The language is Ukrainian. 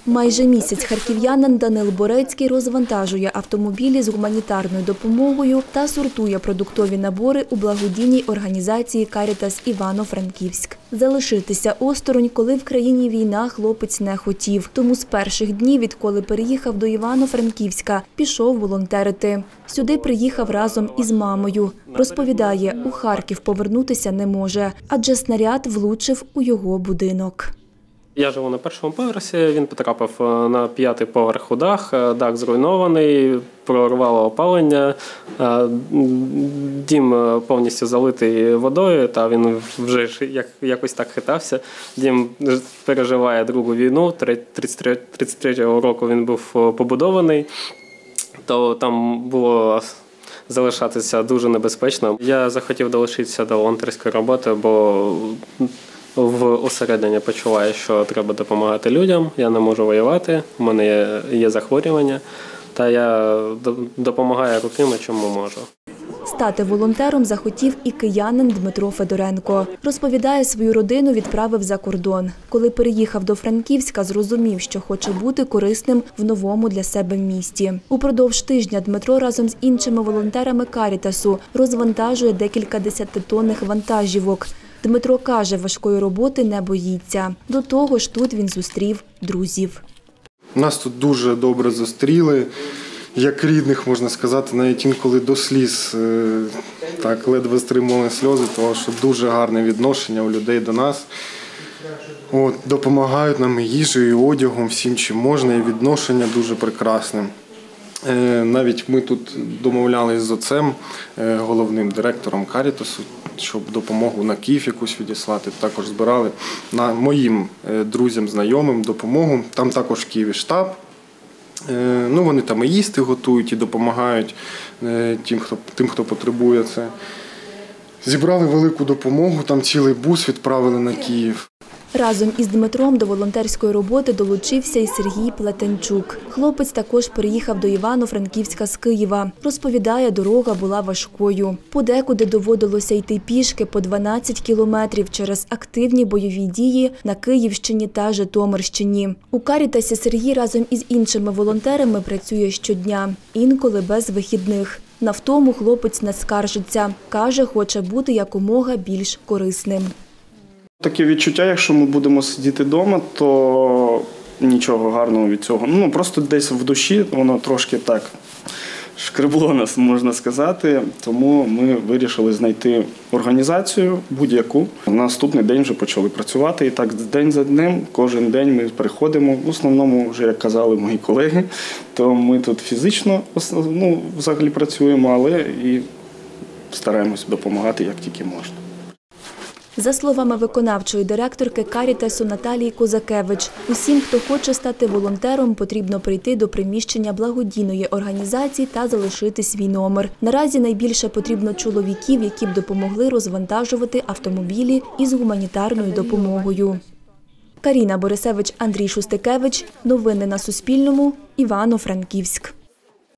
Майже місяць харків'янин Данил Борецький розвантажує автомобілі з гуманітарною допомогою та сортує продуктові набори у благодійній організації «Карітас» Івано-Франківськ. Залишитися осторонь, коли в країні війна, хлопець не хотів. Тому з перших днів, відколи переїхав до Івано-Франківська, пішов волонтерити. Сюди приїхав разом із мамою. Розповідає, у Харків повернутися не може, адже снаряд влучив у його будинок. Я живу на першому поверсі, він потрапив на 5-й поверх у дах, дах зруйнований, прорвало опалення, дім повністю залитий водою, та він вже якось так хитався. Дім переживає Другу війну, 33-го року він був побудований, то там було залишатися дуже небезпечно. Я захотів долучитися до волонтерської роботи, бо усередині почуваю, що треба допомагати людям, я не можу воювати, у мене є захворювання, та я допомагаю руками, чому можу. Стати волонтером захотів і киянин Дмитро Федоренко. Розповідає, свою родину відправив за кордон. Коли переїхав до Франківська, зрозумів, що хоче бути корисним в новому для себе місті. Упродовж тижня Дмитро разом з іншими волонтерами «Карітасу» розвантажує декілька десятитонних вантажівок. Дмитро каже, важкої роботи не боїться. До того ж, тут він зустрів друзів. Нас тут дуже добре зустріли, як рідних, можна сказати, навіть інколи до сліз, так, ледве стримували сльози, тому що дуже гарне відношення у людей до нас. Допомагають нам і їжею, і одягом, всім чим можна, і відношення дуже прекрасне. Навіть ми тут домовлялися з отцем, головним директором «Карітасу», щоб допомогу на Київ якусь відіслати. Також збирали моїм друзям, знайомим допомогу. Там також в Києві штаб. Вони там і їсти готують, і допомагають тим, хто потребує це. Зібрали велику допомогу, там цілий бус відправили на Київ. Разом із Дмитром до волонтерської роботи долучився і Сергій Плетенчук. Хлопець також переїхав до Івано-Франківська з Києва. Розповідає, дорога була важкою. Подекуди доводилося йти пішки по 12 кілометрів через активні бойові дії на Київщині та Житомирщині. У «Карітасі» Сергій разом із іншими волонтерами працює щодня, інколи без вихідних. На втому хлопець не скаржиться. Каже, хоче бути якомога більш корисним. Таке відчуття, якщо ми будемо сидіти вдома, то нічого гарного від цього. Просто десь в душі воно трошки так шкребло нас, можна сказати. Тому ми вирішили знайти організацію будь-яку. На наступний день вже почали працювати. І так день за днем, кожен день ми приходимо. В основному, вже як казали мої колеги, то ми тут фізично взагалі працюємо, але і стараємося допомагати, як тільки можна. За словами виконавчої директорки «Карітасу» Наталії Козакевич, усім, хто хоче стати волонтером, потрібно прийти до приміщення благодійної організації та залишити свій номер. Наразі найбільше потрібно чоловіків, які б допомогли розвантажувати автомобілі із гуманітарною допомогою. Каріна Борисевич, Андрій Шустикевич. Новини на Суспільному. Івано-Франківськ.